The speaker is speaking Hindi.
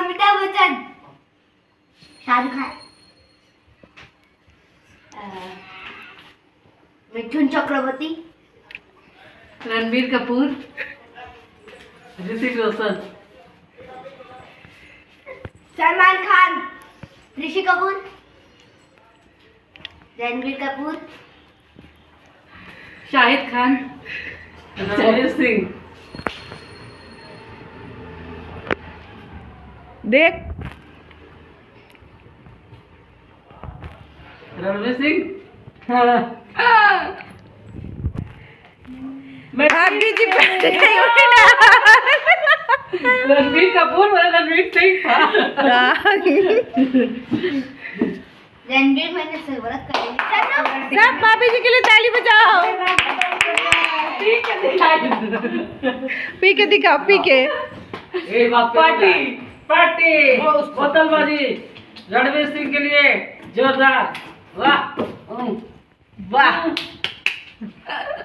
अमिताभ बच्चन, शाहरुख खान, मिथुन चक्रवर्ती, रणबीर कपूर, ऋतिक रोशन, सलमान खान, ऋषि कपूर, रणबीर कपूर, शाहिद खान, रणवीर सिंह। देख रणवीर सिंह। आरती जी रणबीर कपूर वाला रणवीर सिंह था। रणबीर मैंने शरबत कर ली। सब भाभी जी के लिए ताली बजाओ। पी के दिखाओ, पी के। पार्टी पार्टी बोतलबाजी रणवीर सिंह के लिए जोरदार। वाह वाह।